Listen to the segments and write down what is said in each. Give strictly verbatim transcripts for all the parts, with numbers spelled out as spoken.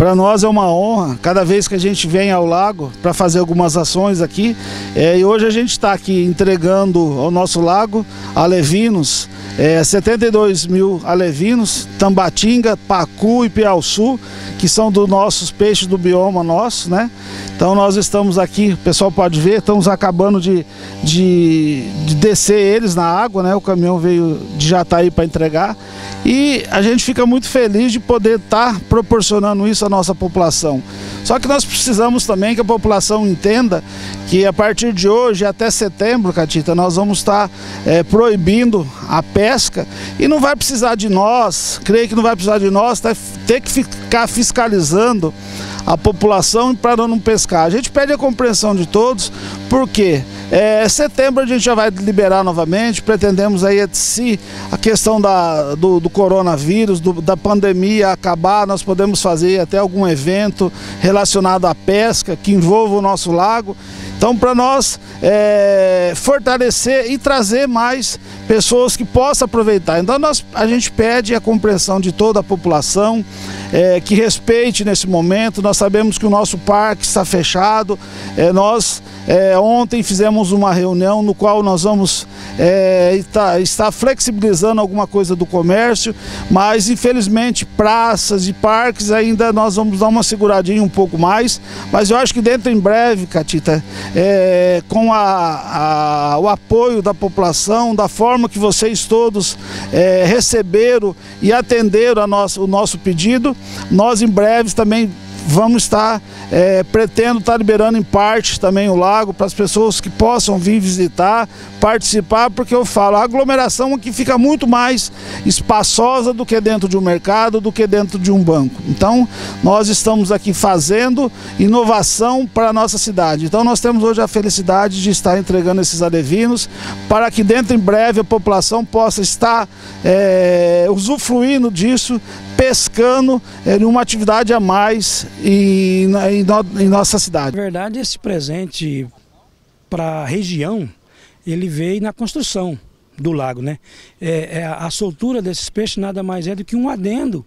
Para nós é uma honra, cada vez que a gente vem ao lago para fazer algumas ações aqui, é, e hoje a gente está aqui entregando ao nosso lago alevinos, é, setenta e dois mil alevinos, tambatinga, pacu e piauçu, que são dos nossos peixes do bioma nosso, né? Então nós estamos aqui, o pessoal pode ver, estamos acabando de, de, de descer eles na água, né? O caminhão veio de Jataí para entregar e a gente fica muito feliz de poder estar proporcionando isso à nossa população. Só que nós precisamos também que a população entenda que a partir de hoje até setembro, Catita, nós vamos estar é, proibindo a pesca e não vai precisar de nós, creio que não vai precisar de nós, tá, ter que ficar fiscalizando a população para não pescar. A gente pede a compreensão de todos, porque é, setembro a gente já vai liberar novamente, pretendemos aí, se a questão da, do, do coronavírus, do, da pandemia acabar, nós podemos fazer até algum evento relacionado à pesca que envolva o nosso lago. Então, para nós é, fortalecer e trazer mais pessoas que possam aproveitar. Então, nós, a gente pede a compreensão de toda a população, é, que respeite nesse momento. Nós sabemos que o nosso parque está fechado. É, nós é, ontem fizemos uma reunião no qual nós vamos é, estar, estar flexibilizando alguma coisa do comércio, mas infelizmente praças e parques ainda nós vamos dar uma seguradinha um pouco mais. Mas eu acho que dentro em breve, Catita, É, com a, a, o apoio da população, da forma que vocês todos é, receberam e atenderam a nosso, o nosso pedido, nós em breve também vamos estar, é, pretendo estar liberando em parte também o lago para as pessoas que possam vir visitar, participar, porque eu falo, a aglomeração aqui fica muito mais espaçosa do que dentro de um mercado, do que dentro de um banco. Então, nós estamos aqui fazendo inovação para a nossa cidade. Então, nós temos hoje a felicidade de estar entregando esses alevinos para que dentro em breve a população possa estar é, usufruindo disso, pescando é, em uma atividade a mais em, em, no, em nossa cidade. Na verdade, esse presente para a região, ele veio na construção do lago, né? É, é, a soltura desses peixes nada mais é do que um adendo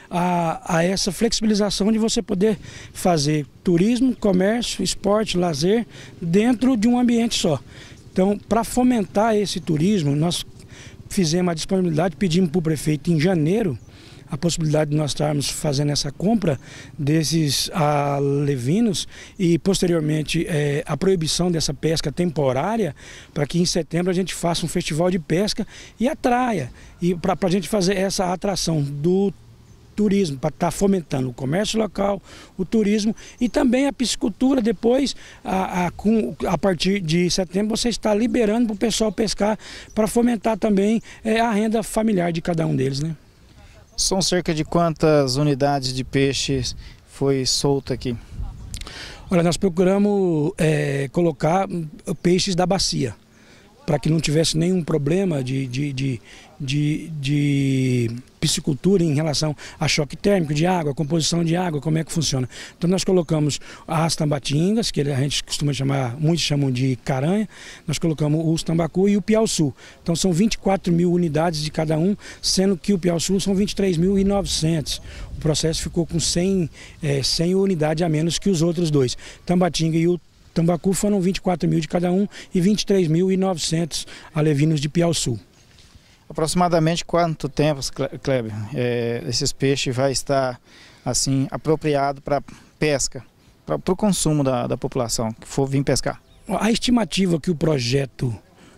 a, a essa flexibilização de você poder fazer turismo, comércio, esporte, lazer dentro de um ambiente só. Então, para fomentar esse turismo, nós fizemos a disponibilidade, pedimos para o prefeito em janeiro a possibilidade de nós estarmos fazendo essa compra desses alevinos e posteriormente é, a proibição dessa pesca temporária para que em setembro a gente faça um festival de pesca e atraia, e para a gente fazer essa atração do turismo, para estar fomentando o comércio local, o turismo e também a piscicultura. Depois, a, a, com, a partir de setembro, você está liberando para o pessoal pescar para fomentar também é, a renda familiar de cada um deles, né? São cerca de quantas unidades de peixes foi solta aqui? Olha, nós procuramos é, colocar peixes da bacia, para que não tivesse nenhum problema de, de, de, de, de piscicultura em relação a choque térmico de água, composição de água, como é que funciona. Então nós colocamos as tambatingas, que a gente costuma chamar, muitos chamam de caranha, nós colocamos os tambacu e o piauçu. Então são vinte e quatro mil unidades de cada um, sendo que o piauçu são vinte e três mil e novecentos. O processo ficou com cem, é, cem unidades a menos que os outros dois. Tambatinga e o tambacu foram vinte e quatro mil de cada um e vinte e três mil e novecentos alevinos de piauçu. Aproximadamente quanto tempo, Kleber, é, esses peixes vai estar assim apropriado para pesca, para o consumo da, da população que for vir pescar? A estimativa que o projeto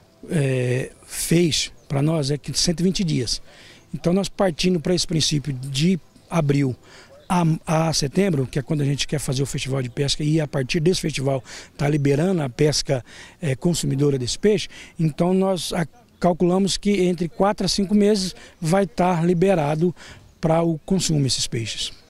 é, fez para nós é que cento e vinte dias. Então nós partindo para esse princípio de abril a, a setembro, que é quando a gente quer fazer o festival de pesca e a partir desse festival está liberando a pesca é, consumidora desse peixe, então nós a, calculamos que entre quatro a cinco meses vai estar liberado para o consumo esses peixes.